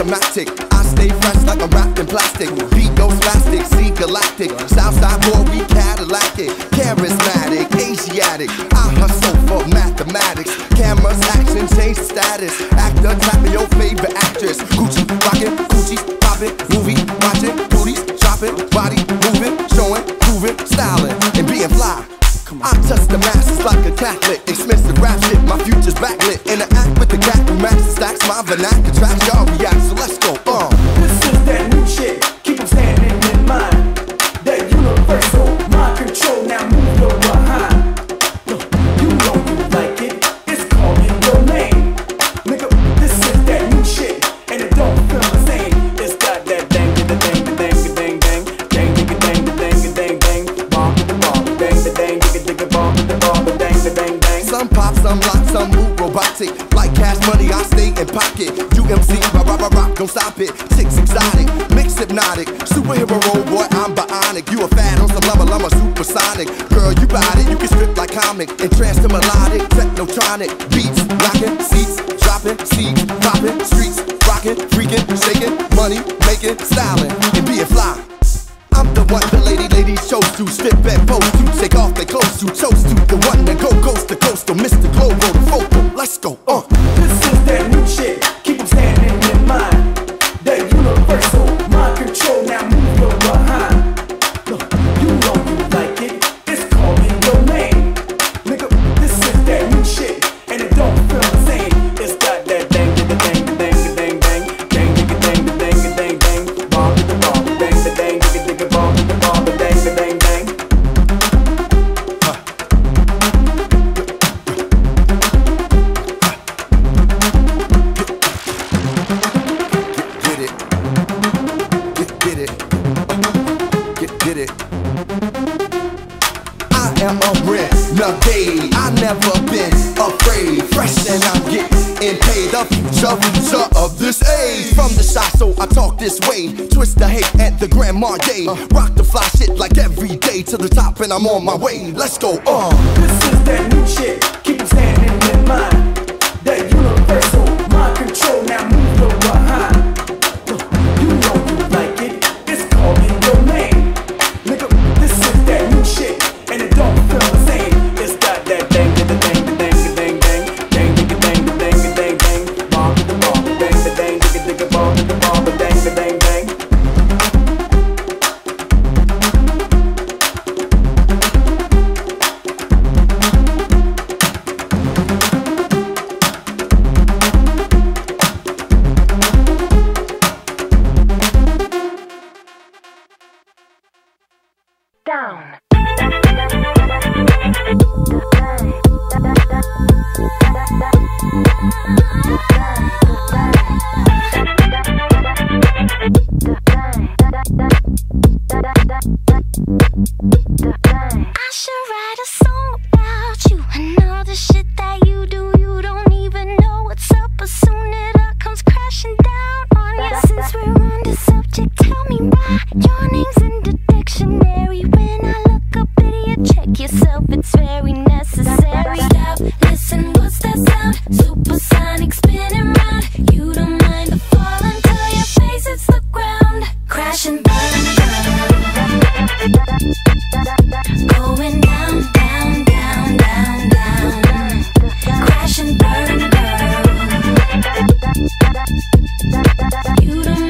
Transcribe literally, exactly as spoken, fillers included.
automatic. I stay fresh like I'm wrapped in plastic. Beat goes plastic, see galactic. Southside boy, we Cadillac it. Charismatic, Asiatic. I hustle for mathematics. Cameras, action, change the status. Actor, tap me your favorite actress. Gucci, rockin', Gucci's poppin'. Movie, watchin', booties, shopping, body moving, showing, proving, styling, and being fly. I touch the masses like a Catholic. Expensive rap shit, my future's backlit. Interact with the cat who match stacks my vernacular tracks. Y'all react, so let's go. Uh. This is that new shit. Keep them standing in mind. That universal mind control. Now move your behind. You know you like it. It's calling your name. Nigga, this is that new shit, and it don't feel the same. It's got that dang, da dang, da dang, da dang, dang, dang, da dang, da dang, da dang, dang, bomb, da bomb, dang, da dang, da dang, bomb, da bomb, da dang, da dang, dang. Some pop, some lock, some move robotic. Like cash money, I stay in pocket. U M C, rock, rock, rock, rock, don't stop it. Six exotic, mix hypnotic. Superhero role, boy, I'm bionic. You a fan on some level, I'm a supersonic. Girl, you got it, you can strip like comic. And trance to melodic, technotronic. Beats, rockin', seats, dropping, seeds, popping, streets, rockin', freaking, shaking, money, making, styling, and being fly. I'm the one the lady ladies chose to strip and pose to, take off their clothes to, chose to, the one that go coast to coast, to Mister Globo, the focal. Let's go, uh. This is that new shit. Keep them standing in mind. That universal mind control. Now move your behind. You know you like it. It's calling your name. Nigga, this is that new shit, and it don't feel the same. It's got that dang, da dang, da dang, da dang, dang, dang, da dang, da dang, da dang, dang, bomb, da bomb, dang, da dang, da dang, bomb, da bomb, da dang, da dang, dang. Get it, get, get it, get, get it. I am a renegade. I never been afraid. Fresh and I'm getting paid. The future, future of this age. From the shop, so I talk this way. Twist the hate at the Grand Marnier. Rock the fly shit like every day to the top, and I'm on my way. Let's go, uh. This is that new shit. Keep them standing in mind. That universal mind control. Now move your behind. You know you like it. It's calling your name. Nigga, this is that new shit, and it don't feel the same. It's got that dang, da dang, da dang, da dang, dang, dang, da dang, da dang, da dang, dang, bomb, da bomb, da dang, da dang, da dang, bomb, da bomb, da dang, da dang, dang. Down. I should write a song about you and all the shit that you do. You don't even know what's up, but soon it all comes crashing down on you. Since we're on the subject, tell me why your name's in the dictionary. When I look up idiot, check yourself, it's very necessary. Stop, listen, what's that sound? Supersonic spinning round. You don't mind the fall until your face hits the ground. Crash and burn, going down, down, down, down, down. Crash and burn, girl. You don't